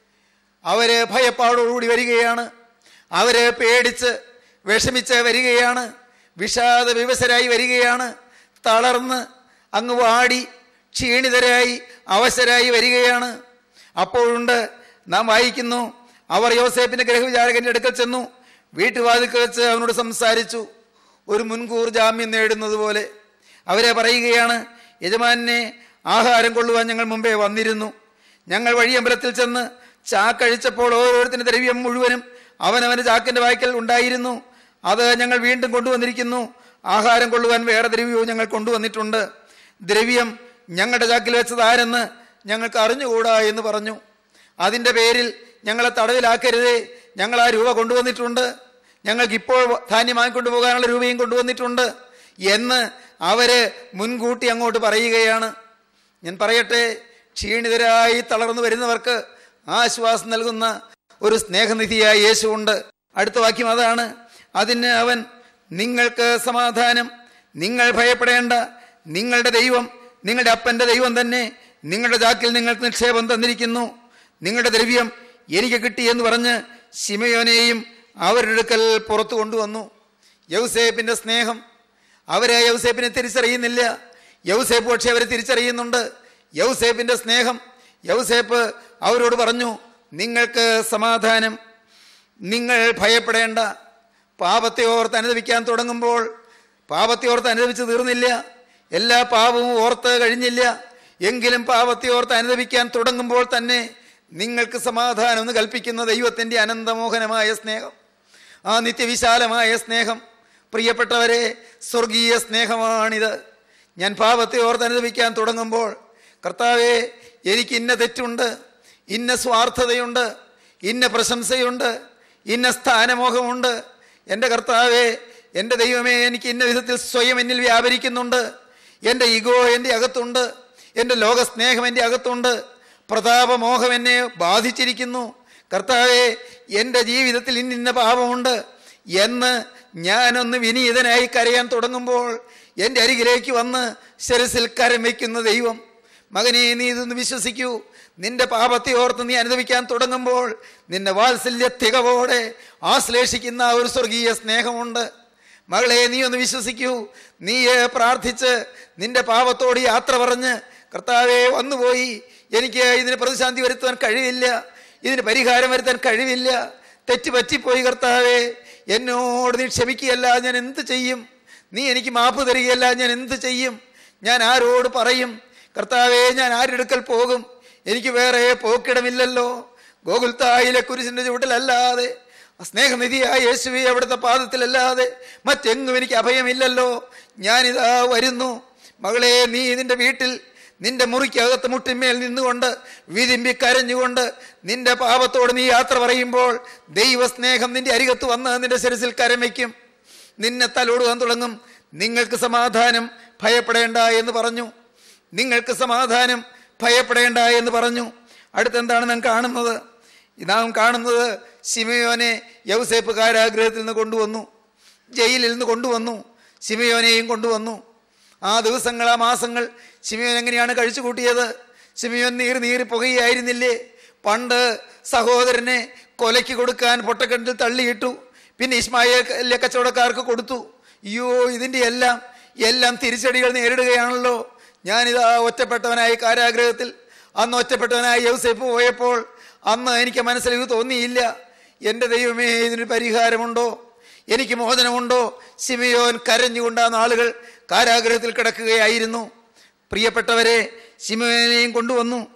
C: അവര് ഭയപ്പാടോടുകൂടി വരികയാണ്, അവര് പേടിച്ച് വിഷമിച്ച് വരികയാണ്, വിഷാദ വിവശരായി വരികയാണ്, തളർന്ന് അങ്ങ് വാടി ക്ഷീണിതരായി അവശരായി വരികയാണ്. അപ്പോഴുണ്ട് നാം വായിക്കുന്നു, അവർ യോസേപ്പിന്റെ ഗൃഹവിചാരകന്റെ അടുക്കൽ ചെന്നു, വീട്ടുവാതിൽക്കൽ വെച്ച് അവനോട് സംസാരിച്ചു. ഒരു മുൻകൂർ ജാമ്യം നേടുന്നത് പോലെ അവരെ പറയുകയാണ്: യജമാനെ, ആഹാരം കൊള്ളുവാൻ ഞങ്ങൾ മുമ്പേ വന്നിരുന്നു. ഞങ്ങൾ വഴിയമ്പലത്തിൽ ചെന്ന് ചാക്കഴിച്ചപ്പോൾ ഓരോരുത്തരുടെ ദ്രവ്യം മുഴുവനും അവനവന്റെ ചാക്കിന്റെ വായ്ക്കൽ ഉണ്ടായിരുന്നു. അത് ഞങ്ങൾ വീണ്ടും കൊണ്ടുവന്നിരിക്കുന്നു. ആഹാരം കൊള്ളുവാൻ വേറെ ദ്രവ്യവും ഞങ്ങൾ കൊണ്ടുവന്നിട്ടുണ്ട്. ദ്രവ്യം ഞങ്ങളുടെ ചാക്കിൽ വെച്ചത് ആരെന്ന് ഞങ്ങൾക്ക് അറിഞ്ഞുകൂടാ എന്ന് പറഞ്ഞു. അതിൻ്റെ പേരിൽ ഞങ്ങളെ തടവിലാക്കരുതേ, ഞങ്ങൾ ആ രൂപ കൊണ്ടുവന്നിട്ടുണ്ട്, ഞങ്ങൾക്കിപ്പോൾ ധാന്യം വാങ്ങിക്കൊണ്ടു പോകാനുള്ള രൂപയും കൊണ്ടുവന്നിട്ടുണ്ട് എന്ന് അവര് മുൻകൂട്ടി അങ്ങോട്ട് പറയുകയാണ്. ഞാൻ പറയട്ടെ, ക്ഷീണിതരായി തളർന്നു വരുന്നവർക്ക് ആശ്വാസം നൽകുന്ന ഒരു സ്നേഹനിധിയായ യേശുവുണ്ട്. അടുത്ത വാക്യം അതാണ്. അതിന് അവൻ: നിങ്ങൾക്ക് സമാധാനം, നിങ്ങൾ ഭയപ്പെടേണ്ട, നിങ്ങളുടെ ദൈവം നിങ്ങളുടെ അപ്പൻ്റെ ദൈവം തന്നെ നിങ്ങളുടെ ചാക്കിൽ നിങ്ങൾക്ക് നിക്ഷേപം തന്നിരിക്കുന്നു, നിങ്ങളുടെ ദ്രവ്യം എനിക്ക് കിട്ടിയെന്ന് പറഞ്ഞ് ശിമയോനെയും അവരുടെ അടുക്കൽ പുറത്തു കൊണ്ടുവന്നു. യൗസേപ്പിന്റെ സ്നേഹം, അവരെ യൗസേപ്പിനെ തിരിച്ചറിയുന്നില്ല, യൗസേപ്പ് പക്ഷെ അവരെ തിരിച്ചറിയുന്നുണ്ട്. യൗസേപ്പിന്റെ സ്നേഹം, യൗസേപ്പ് അവരോട് പറഞ്ഞു: നിങ്ങൾക്ക് സമാധാനം, നിങ്ങൾ ഭയപ്പെടേണ്ട. പാപത്തെ ഓർത്ത് അനുദപിക്കാൻ തുടങ്ങുമ്പോൾ പാപത്തെ ഓർത്ത് അനുദപിച്ച് തീർന്നില്ല, എല്ലാ പാപവും ഓർത്ത് കഴിഞ്ഞില്ല, എങ്കിലും പാപത്തെ ഓർത്ത് അനുദപിക്കാൻ തുടങ്ങുമ്പോൾ തന്നെ നിങ്ങൾക്ക് സമാധാനം എന്ന് കൽപ്പിക്കുന്ന ദൈവത്തിൻ്റെ അനന്തമോഹനമായ സ്നേഹം, ആ നിത്യവിശാലമായ സ്നേഹം, പ്രിയപ്പെട്ടവരെ, സ്വർഗീയ സ്നേഹമാണിത്. ഞാൻ പാപത്തെ ഓർത്ത് അനുദപിക്കാൻ തുടങ്ങുമ്പോൾ, കർത്താവേ, എനിക്ക് ഇന്ന തെറ്റുണ്ട്, ഇന്ന സ്വാർത്ഥതയുണ്ട്, ഇന്ന പ്രശംസയുണ്ട്, ഇന്ന സ്ഥാനമോഹമുണ്ട്, എൻ്റെ കർത്താവേ, എൻ്റെ ദൈവമേ, എനിക്ക് ഇന്ന വിധത്തിൽ സ്വയം എന്നിൽ വ്യാപരിക്കുന്നുണ്ട്, എൻ്റെ ഈഗോ എൻ്റെ അകത്തുണ്ട്, എൻ്റെ ലോകസ്നേഹം എൻ്റെ അകത്തുണ്ട്, പ്രതാപമോഹം എന്നെ ബാധിച്ചിരിക്കുന്നു, കർത്താവേ, എൻ്റെ ജീവിതത്തിൽ ഇന്നിന്ന പാപമുണ്ട് എന്ന് ഞാനൊന്ന് വിനീതനായി കരയാൻ തുടങ്ങുമ്പോൾ എൻ്റെ അരികിലേക്ക് വന്ന് ശിരസിൽ കരം വയ്ക്കുന്ന ദൈവം, മകനെ, നീ ഇതൊന്ന് വിശ്വസിക്കൂ. നിന്റെ പാപത്തെ ഓർത്ത് നീ അനുഭവിക്കാൻ തുടങ്ങുമ്പോൾ നിന്നെ വാത്സല്യ തികവോടെ ആശ്ലേഷിക്കുന്ന ഒരു സ്വർഗീയ സ്നേഹമുണ്ട്. മകളെ, നീ ഒന്ന് വിശ്വസിക്കൂ. നീ പ്രാർത്ഥിച്ച് നിന്റെ പാപത്തോട് യാത്ര പറഞ്ഞ്, കർത്താവേ, വന്നുപോയി, എനിക്ക് ഇതിന് പ്രതിശാന്തി വരുത്തുവാൻ കഴിവില്ല, ഇതിന് പരിഹാരം വരുത്താൻ കഴിവില്ല, തെറ്റ് പറ്റിപ്പോയി, കർത്താവേ, എന്നോട് നീ ക്ഷമിക്കുകയല്ല, ഞാൻ എന്ത് ചെയ്യും? നീ എനിക്ക് മാപ്പ് തരികയല്ല, ഞാൻ എന്ത് ചെയ്യും? ഞാൻ ആരോട് പറയും? കർത്താവേ, ഞാൻ ആരെടുക്കൽ പോകും? എനിക്ക് വേറെ പോക്കിടമില്ലല്ലോ. ഗോകുൽത്തായിലെ കുരിശിന്റെ ചുവട്ടിലല്ലാതെ, സ്നേഹനിധിയായ യേശുവേ അവിടുത്തെ പാദത്തിലല്ലാതെ മറ്റെങ്ങും എനിക്ക് അഭയമില്ലല്ലോ. ഞാനിതാ വരുന്നു. മകളെ, നീ നിന്റെ വീട്ടിൽ നിന്റെ മുറിക്കകത്ത് മുട്ടിന്മേൽ നിന്നുകൊണ്ട് വിതിമ്പി കരഞ്ഞുകൊണ്ട് നിന്റെ പാപത്തോട് നീ യാത്ര പറയുമ്പോൾ ദൈവസ്നേഹം നിന്റെ അരികത്ത് വന്ന് നിന്റെ ശിരസിൽ കരം വയ്ക്കും, നിന്നെ തലോടുവാൻ തുടങ്ങും. നിങ്ങൾക്ക് സമാധാനം, ഭയപ്പെടേണ്ട എന്ന് പറഞ്ഞു. നിങ്ങൾക്ക് സമാധാനം, ഭയപ്പെടേണ്ട എന്ന് പറഞ്ഞു. അടുത്തെന്താണ് നാം കാണുന്നത്? നാം കാണുന്നത് ശിമയോനെ യൗസേപ്പ് കാരാഗ്രഹത്തിൽ നിന്ന് കൊണ്ടുവന്നു, ജയിലിൽ നിന്ന് കൊണ്ടുവന്നു, ശിമയോനെയും കൊണ്ടുവന്നു. ആ ദിവസങ്ങൾ, ആ മാസങ്ങൾ ശിമയോൻ എങ്ങനെയാണ് കഴിച്ചു കൂട്ടിയത്? ശിമയോൻ നീറി നീറി പുകയായിരുന്നില്ലേ? പണ്ട് സഹോദരനെ കൊലയ്ക്ക് കൊടുക്കാൻ പൊട്ടക്കിണറ്റിൽ തള്ളിയിട്ടു, പിന്നെ ഇസ്മായേലിലെ കച്ചവടക്കാർക്ക് കൊടുത്തു. അയ്യോ, ഇതിൻ്റെ എല്ലാം എല്ലാം തിരിച്ചടികൾ നേരിടുകയാണല്ലോ. ഞാനിതാ ഒറ്റപ്പെട്ടവനായി കാരാഗ്രഹത്തിൽ. അന്ന് ഒറ്റപ്പെട്ടവനായി യൗസേപ്പ് പോയപ്പോൾ അന്ന് എനിക്ക് മനസ്സിൽ ഇത് തോന്നിയില്ല, എൻ്റെ ദൈവമേ, ഇതിന് പരിഹാരമുണ്ടോ? എനിക്ക് മോചനമുണ്ടോ? ശിമയോൻ കരഞ്ഞുകൊണ്ട് ആ നാളുകൾ കാരാഗ്രഹത്തിൽ കിടക്കുകയായിരുന്നു. പ്രിയപ്പെട്ടവരെ, ശിമയോനെയും കൊണ്ടുവന്നു.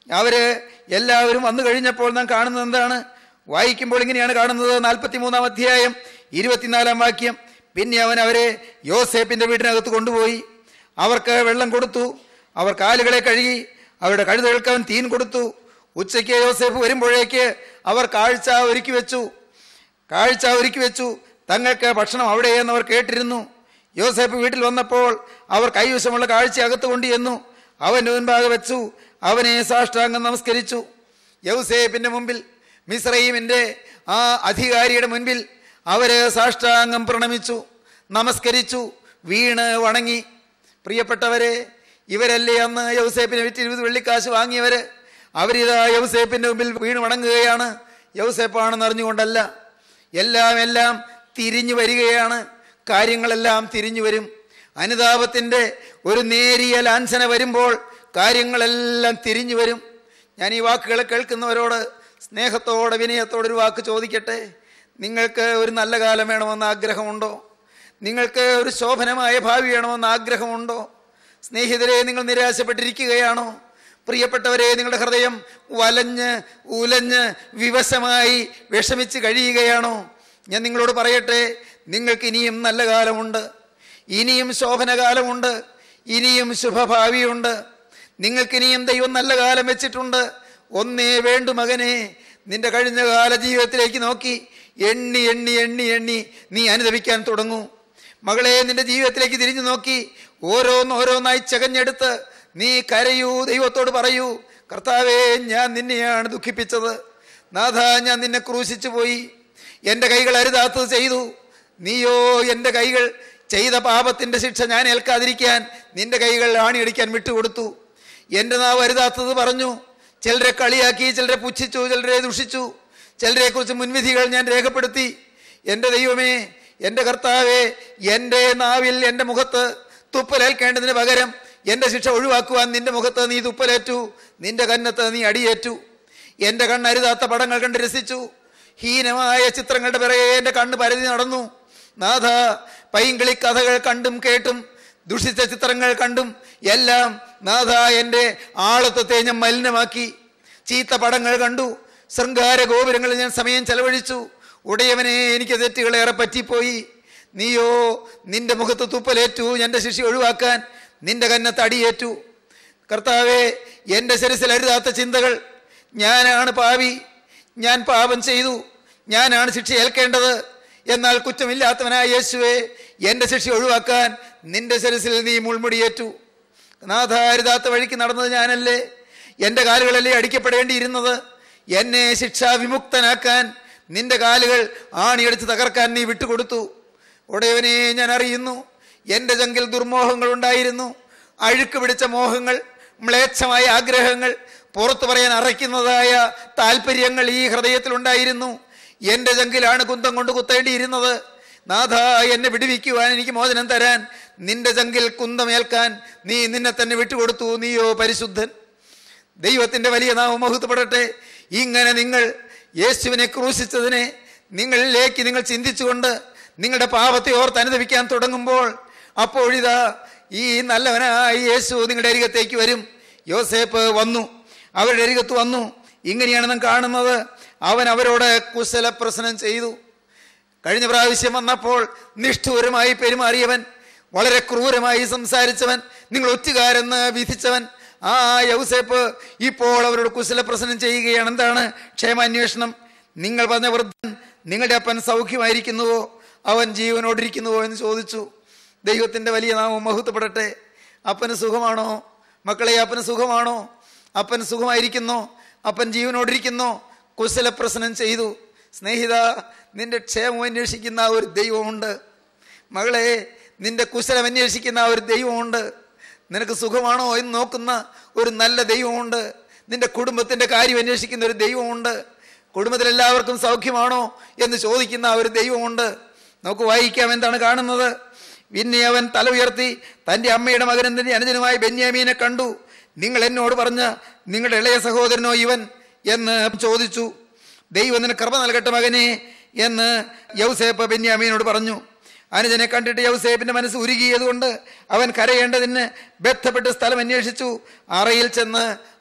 C: അവര് എല്ലാവരും വന്നു കഴിഞ്ഞപ്പോൾ നാം കാണുന്നത് എന്താണ്? വായിക്കുമ്പോൾ ഇങ്ങനെയാണ് കാണുന്നത്. നാൽപ്പത്തി മൂന്നാം അധ്യായം ഇരുപത്തിനാലാം വാക്യം. പിന്നെ അവൻ അവരെ യോസേപ്പിന്റെ വീടിനകത്ത് കൊണ്ടുപോയി അവർക്ക് വെള്ളം കൊടുത്തു. അവർ കാലുകളെ കഴുകി അവരുടെ കഴുതകൾക്ക് അവൻ തീൻ കൊടുത്തു. ഉച്ചയ്ക്ക് യോസേപ്പ് വരുമ്പോഴേക്ക് അവർ കാഴ്ച ഒരുക്കി വെച്ചു കാഴ്ച ഒരുക്കി വെച്ചു തങ്ങൾക്ക് ഭക്ഷണം അവിടെയെന്ന് അവർ കേട്ടിരുന്നു. യോസേപ്പ് വീട്ടിൽ വന്നപ്പോൾ അവർ കൈവശമുള്ള കാഴ്ച അകത്ത് കൊണ്ടുചെന്നു അവൻ്റെ മുൻപാകെ വെച്ചു. അവനെ സാഷ്ടാംഗം നമസ്കരിച്ചു. യൗസേപ്പിന്റെ മുമ്പിൽ, മിസ്രയീമിന്റെ ആ അധികാരിയുടെ മുൻപിൽ അവര് സാഷ്ടാംഗം പ്രണമിച്ചു, നമസ്കരിച്ചു, വീണ് വണങ്ങി. പ്രിയപ്പെട്ടവരെ, ഇവരല്ലേ അന്ന് യൗസേപ്പിനെ വിറ്റ് ഇരുപത് വെള്ളിക്കാശ് വാങ്ങിയവര്? അവരിതാ യൗസേപ്പിന്റെ മുമ്പിൽ വീണ് വണങ്ങുകയാണ്. യൗസേപ്പാണെന്ന് അറിഞ്ഞുകൊണ്ടല്ല. എല്ലാം എല്ലാം തിരിഞ്ഞു വരികയാണ്. കാര്യങ്ങളെല്ലാം തിരിഞ്ഞു വരും. അനുതാപത്തിന്റെ ഒരു നേരിയ ലാഞ്ചന വരുമ്പോൾ കാര്യങ്ങളെല്ലാം തിരിഞ്ഞു വരും. ഞാൻ ഈ വാക്കുകളെ കേൾക്കുന്നവരോട് സ്നേഹത്തോടെ വിനയത്തോടെ ഒരു വാക്ക് ചോദിക്കട്ടെ. നിങ്ങൾക്ക് ഒരു നല്ല കാലം വേണമെന്ന് ആഗ്രഹമുണ്ടോ? നിങ്ങൾക്ക് ഒരു ശോഭനമായ ഭാവി വേണമെന്ന് ആഗ്രഹമുണ്ടോ? സ്നേഹിതരെ, നിങ്ങൾ നിരാശപ്പെട്ടിരിക്കുകയാണോ? പ്രിയപ്പെട്ടവരെ, നിങ്ങളുടെ ഹൃദയം വലഞ്ഞ് ഉലഞ്ഞ് വിവശമായി വിഷമിച്ച് കഴിയുകയാണോ? ഞാൻ നിങ്ങളോട് പറയട്ടെ, നിങ്ങൾക്ക് ഇനിയും നല്ല കാലമുണ്ട്, ഇനിയും ശോഭനകാലമുണ്ട്, ഇനിയും ശുഭഭാവിയുണ്ട്. നിങ്ങൾക്കിനിയും ദൈവം നല്ല കാലം വെച്ചിട്ടുണ്ട്. ഒന്നേ വേണ്ടു മകനെ, നിന്റെ കഴിഞ്ഞ കാല ജീവിതത്തിലേക്ക് നോക്കി എണ്ണി എണ്ണി എണ്ണി എണ്ണി നീ അനുദപിക്കാൻ തുടങ്ങൂ. മകളെ, നിന്റെ ജീവിതത്തിലേക്ക് തിരിഞ്ഞു നോക്കി ഓരോന്നോരോന്നായി ചകഞ്ഞെടുത്ത് നീ കരയൂ, ദൈവത്തോട് പറയൂ, കർത്താവേ, ഞാൻ നിന്നെയാണ് ദുഃഖിപ്പിച്ചത്. നാഥ, ഞാൻ നിന്നെ ക്രൂശിച്ചു പോയി. എൻ്റെ കൈകൾ അരുതാത്തത് ചെയ്തു. നീയോ എൻ്റെ കൈകൾ ചെയ്ത പാപത്തിൻ്റെ ശിക്ഷ ഞാൻ ഏൽക്കാതിരിക്കാൻ നിന്റെ കൈകൾ ആണിയടിക്കാൻ വിട്ടുകൊടുത്തു. എൻ്റെ നാവ് അരുതാത്തത് പറഞ്ഞു. ചിലരെ കളിയാക്കി, ചിലരെ പുച്ഛിച്ചു, ചിലരെ ദുഷിച്ചു, ചിലരെ കുറിച്ച് മുൻവിധികൾ ഞാൻ രേഖപ്പെടുത്തി. എൻ്റെ ദൈവമേ, എൻ്റെ കർത്താവേ, എൻ്റെ നാവിൽ എൻ്റെ മുഖത്ത് തുപ്പലേൽക്കേണ്ടതിന് പകരം എൻ്റെ ശിക്ഷ ഒഴിവാക്കുവാൻ നിന്റെ മുഖത്ത് നീ തുപ്പലേറ്റു, നിന്റെ കന്നത്ത് നീ അടിയേറ്റു. എൻ്റെ കണ്ണരുതാത്ത പടങ്ങൾ കണ്ട് രസിച്ചു. ഹീനമായ ചിത്രങ്ങളുടെ പിറകെ എൻ്റെ കണ്ണ് പരതി നടന്നു. നാഥ, പൈങ്കിളി കഥകൾ കണ്ടും കേട്ടും ദുഷിച്ച ചിത്രങ്ങൾ കണ്ടും എല്ലാം നാഥ എൻ്റെ ആളത്വത്തെ ഞാൻ മലിനമാക്കി. ചീത്ത പടങ്ങൾ കണ്ടു, ശൃംഗാര ഗോപുരങ്ങളിൽ ഞാൻ സമയം ചെലവഴിച്ചു. ഉടയവനെ, എനിക്ക് തെറ്റുകളേറെ പറ്റിപ്പോയി. നീയോ നിന്റെ മുഖത്ത് തുപ്പലേറ്റു, എൻ്റെ ശിക്ഷ ഒഴിവാക്കാൻ നിന്റെ കന്നത്ത് അടിയേറ്റു. കർത്താവേ, എൻ്റെ ശിരസിൽ അരുതാത്ത ചിന്തകൾ. ഞാനാണ് പാപി, ഞാൻ പാപം ചെയ്തു, ഞാനാണ് ശിക്ഷ ഏൽക്കേണ്ടത്. എന്നാൽ കുറ്റമില്ലാത്തവനായ യേശുവേ, എൻ്റെ ശിക്ഷ ഒഴിവാക്കാൻ നിന്റെ ശിരസിൽ നീ മുൾമുടിയേറ്റു. നാഥ, അരുതാത്ത വഴിക്ക് നടന്നത് ഞാനല്ലേ? എൻ്റെ കാലുകളല്ലേ അടിക്കപ്പെടേണ്ടിയിരുന്നത്? എന്നെ ശിക്ഷാ വിമുക്തനാക്കാൻ നിന്റെ കാലുകൾ ആണിയടിച്ച് തകർക്കാൻ നീ വിട്ടുകൊടുത്തു. ഉടയവനെ, ഞാൻ അറിയുന്നു എൻ്റെ ചങ്കിൽ ദുർമോഹങ്ങൾ ഉണ്ടായിരുന്നു. അഴുക്ക് പിടിച്ച മോഹങ്ങൾ, മ്ലേച്ഛമായ ആഗ്രഹങ്ങൾ, പുറത്തു പറയാൻ അറയ്ക്കുന്നതായ താല്പര്യങ്ങൾ ഈ ഹൃദയത്തിലുണ്ടായിരുന്നു. എൻ്റെ ചങ്കിലാണ് കുന്തം കൊണ്ട് കുത്തേണ്ടിയിരുന്നത്. നാഥ, എന്നെ വിടുവിക്കുവാൻ, എനിക്ക് മോചനം തരാൻ, നിന്റെ ചങ്കിൽ കുന്തമേൽക്കാൻ നീ നിന്നെ തന്നെ വിട്ടുകൊടുത്തു. നീയോ പരിശുദ്ധൻ. ദൈവത്തിൻ്റെ വലിയ നാമം മഹത്വപ്പെടട്ടെ. ഇങ്ങനെ നിങ്ങൾ യേശുവിനെ ക്രൂശിച്ചതിനെ നിങ്ങളിലേക്ക് നിങ്ങൾ ചിന്തിച്ചുകൊണ്ട് നിങ്ങളുടെ പാപത്തെ ഓർത്ത് അനുദപിക്കാൻ തുടങ്ങുമ്പോൾ അപ്പോഴിതാ ഈ നല്ലവനായ യേശു നിങ്ങളുടെ അരികത്തേക്ക് വരും. യോസേപ്പ് വന്നു, അവരുടെ അരികത്ത് വന്നു. ഇങ്ങനെയാണ് നാം കാണുന്നത്. അവൻ അവരോട് കുശലപ്രശ്നം ചെയ്തു. കഴിഞ്ഞ പ്രാവശ്യം വന്നപ്പോൾ നിഷ്ഠൂരമായി പെരുമാറിയവൻ, വളരെ ക്രൂരമായി സംസാരിച്ചവൻ, നിങ്ങൾ ഒറ്റുകാരെന്ന് വിധിച്ചവൻ ആ യൗസേപ്പ് ഇപ്പോൾ അവരോട് കുശലപ്രശ്നം ചെയ്യുകയാണ്. എന്താണ്? ക്ഷേമാന്വേഷണം. നിങ്ങൾ പറഞ്ഞ വൃദ്ധൻ, നിങ്ങളുടെ അപ്പൻ സൗഖ്യമായിരിക്കുന്നുവോ, അവൻ ജീവനോടിരിക്കുന്നുവോ എന്ന് ചോദിച്ചു. ദൈവത്തിൻ്റെ വലിയ നാമം മഹത്വപ്പെടട്ടെ. അപ്പന് സുഖമാണോ മക്കളെ? അപ്പന് സുഖമാണോ? അപ്പൻ സുഖമായിരിക്കുന്നോ? അപ്പൻ ജീവനോടിരിക്കുന്നോ? കുശലപ്രശ്നം ചെയ്തു. സ്നേഹിത, നിന്റെ ക്ഷേമം അന്വേഷിക്കുന്ന ഒരു ദൈവമുണ്ട്. മകളെ, നിന്റെ കുശലം അന്വേഷിക്കുന്ന ഒരു ദൈവമുണ്ട്. നിനക്ക് സുഖമാണോ എന്ന് നോക്കുന്ന ഒരു നല്ല ദൈവമുണ്ട്. നിന്റെ കുടുംബത്തിൻ്റെ കാര്യം അന്വേഷിക്കുന്ന ഒരു ദൈവമുണ്ട്. കുടുംബത്തിൽ എല്ലാവർക്കും സൗഖ്യമാണോ എന്ന് ചോദിക്കുന്ന ഒരു ദൈവമുണ്ട്. നമുക്ക് വായിക്കാം, എന്താണ് കാണുന്നത്? പിന്നെ അവൻ തല ഉയർത്തി തൻ്റെ അമ്മയുടെ മകനും തൻ്റെ അനുജനുമായ ബെന്യാമീനെ കണ്ടു. നിങ്ങൾ എന്നോട് പറഞ്ഞ നിങ്ങളുടെ ഇളയ സഹോദരനോ ഇവൻ എന്ന് ചോദിച്ചു. ദൈവം നിനക്ക് കൃപ നൽകട്ടെ മകനെ എന്ന് യൗസേപ്പ് ബെന്യാമീനോട് പറഞ്ഞു. അനുജനെ കണ്ടിട്ട് യൗസേപ്പിന്റെ മനസ്സ് ഉരുകിയതുകൊണ്ട് അവൻ കരയേണ്ടതിന് ബന്ധപ്പെട്ട് സ്ഥലം അന്വേഷിച്ചു. അറയിൽ ചെന്ന്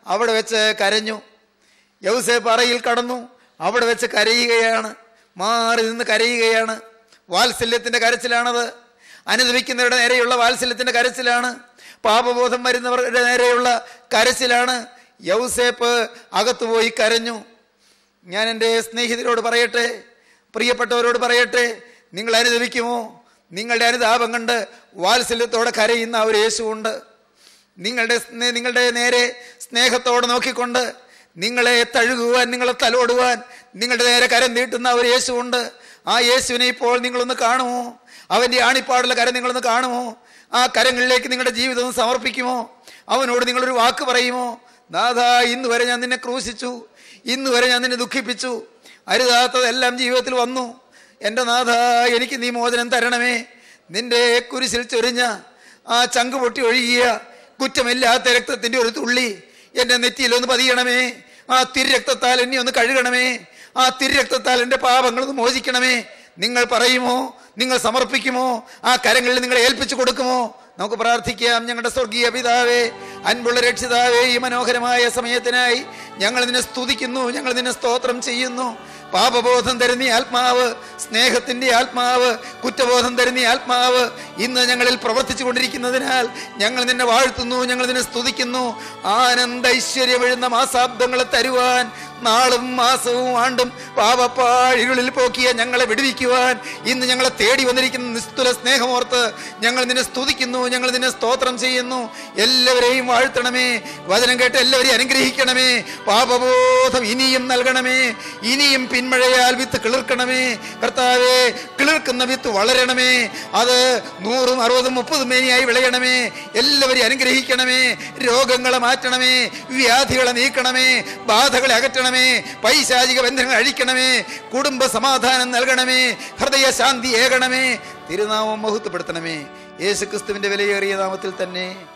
C: അവിടെ വെച്ച് കരഞ്ഞു. യൗസേപ്പ് അറയിൽ കടന്നു, അവിടെ വെച്ച് കരയുകയാണ്, മാറി നിന്ന് കരയുകയാണ്. വാത്സല്യത്തിൻ്റെ കരച്ചിലാണത്. അനുദപിക്കുന്നവരുടെ നേരെയുള്ള വാത്സല്യത്തിൻ്റെ കരച്ചിലാണ്. പാപബോധം വരുന്നവരുടെ നേരെയുള്ള കരച്ചിലാണ്. യൗസേപ്പ് അകത്തുപോയി കരഞ്ഞു. ഞാൻ എൻ്റെ സ്നേഹിതരോട് പറയട്ടെ, പ്രിയപ്പെട്ടവരോട് പറയട്ടെ, നിങ്ങൾ അനുദപിക്കുമോ? നിങ്ങളുടെ അനുതാപം കണ്ട് വാത്സല്യത്തോടെ കരയുന്ന ഒരു യേശുവുണ്ട്. നിങ്ങളുടെ നിങ്ങളുടെ നേരെ സ്നേഹത്തോടെ നോക്കിക്കൊണ്ട് നിങ്ങളെ തഴുകുവാൻ, നിങ്ങളെ തലോടുവാൻ, നിങ്ങളുടെ നേരെ കരം നീട്ടുന്ന ഒരു യേശുവുണ്ട്. ആ യേശുവിനെ ഇപ്പോൾ നിങ്ങളൊന്ന് കാണുമോ? അവൻ്റെ ആണിപ്പാടുള്ള കരം നിങ്ങളൊന്ന് കാണുമോ? ആ കരങ്ങളിലേക്ക് നിങ്ങളുടെ ജീവിതം സമർപ്പിക്കുമോ? അവനോട് നിങ്ങളൊരു വാക്ക് പറയുമോ? നാഥാ, ഇന്ന് വരെ ഞാൻ നിന്നെ ക്രൂശിച്ചു, ഇന്ന് വരെ ഞാൻ നിന്നെ ദുഃഖിപ്പിച്ചു, അരുതാത്തതെല്ലാം ജീവിതത്തിൽ വന്നു. എൻ്റെ നാഥാ, എനിക്ക് നീ മോചനം തരണമേ. നിന്റെ കുരിശിൽ ചൊരിഞ്ഞ ആ ചങ്ക് പൊട്ടി ഒഴുകിയ കുറ്റമില്ലാത്ത രക്തത്തിൻ്റെ ഒരു തുള്ളി എൻ്റെ നെറ്റിയിലൊന്ന് പതിയണമേ. ആ തിരുരക്തത്താൽ എന്നെ ഒന്ന് കഴുകണമേ. ആ തിരുരക്തത്താൽ എൻ്റെ പാപങ്ങളൊന്ന് മോചിക്കണമേ. നിങ്ങൾ പറയുമോ? നിങ്ങൾ സമർപ്പിക്കുമോ? ആ കരങ്ങളിൽ നിങ്ങളെ ഏൽപ്പിച്ചു കൊടുക്കുമോ? നമുക്ക് പ്രാർത്ഥിക്കാം. ഞങ്ങളുടെ സ്വർഗീയ പിതാവേ, അൻപുള്ള രക്ഷിതാവേ, ഈ മനോഹരമായ സമയത്തിനായി ഞങ്ങൾ നിന്നെ സ്തുതിക്കുന്നു, ഞങ്ങൾ നിന്നെ സ്തോത്രം ചെയ്യുന്നു. പാപബോധം തരുന്ന ആത്മാവ്, സ്നേഹത്തിൻ്റെ ആത്മാവ്, കുറ്റബോധം തരുന്ന ആത്മാവ് ഇന്ന് ഞങ്ങളിൽ പ്രവർത്തിച്ചു കൊണ്ടിരിക്കുന്നതിനാൽ ഞങ്ങൾ നിന്നെ വാഴ്ത്തുന്നു, ഞങ്ങൾ നിന്നെ സ്തുതിക്കുന്നു. ആനന്ദ ഐശ്വര്യമെഴുന്ന മാസാബ്ദങ്ങളെ തരുവാൻ, നാളും മാസവും ആണ്ടും പാപപ്പാഴികളിൽ പോക്കിയ ഞങ്ങളെ വിടുവിക്കുവാൻ ഇന്ന് ഞങ്ങളെ തേടി വന്നിരിക്കുന്ന നിസ്തുല സ്നേഹമോർത്ത് ഞങ്ങൾ നിന്നെ സ്തുതിക്കുന്നു, ഞങ്ങൾ നിന്നെ സ്തോത്രം ചെയ്യുന്നു. എല്ലാവരെയും വാഴ്ത്തണമേ. വചനം കേട്ട് എല്ലാവരെയും അനുഗ്രഹിക്കണമേ. പാപബോധം ഇനിയും നൽകണമേ. ഇനിയും പിന്മഴയാൽ വിത്ത് കിളിർക്കണമേ. കർത്താവേ, കിളിർക്കുന്ന വിത്ത് വളരണമേ. അത് നൂറും അറുപതും മുപ്പതും മേനിയായി വിളയണമേ. എല്ലാവരെയും അനുഗ്രഹിക്കണമേ. രോഗങ്ങളെ മാറ്റണമേ. വ്യാധികളെ നീക്കണമേ. ബാധകളെ അകറ്റണമേ. പൈശാചിക ബന്ധങ്ങൾ അഴിക്കണമേ. കുടുംബ സമാധാനം നൽകണമേ. ഹൃദയ ശാന്തി ഏകണമേ. തിരുനാമം മഹത്വപ്പെടുത്തണമേ. യേശുക്രിസ്തുവിന്റെ വിലയേറിയ നാമത്തിൽ തന്നെ.